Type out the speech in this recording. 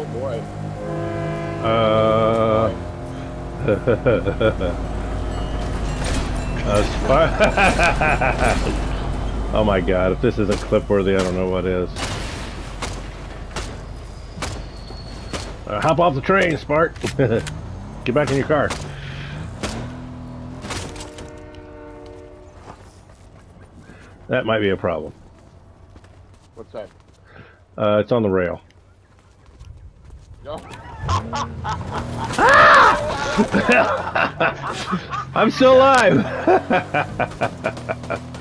Oh boy. Uh, oh my god, if this isn't clip worthy, I don't know what is. Hop off the train, Spark! Get back in your car. That might be a problem. What's that? It's on the rail. No. I'm still alive!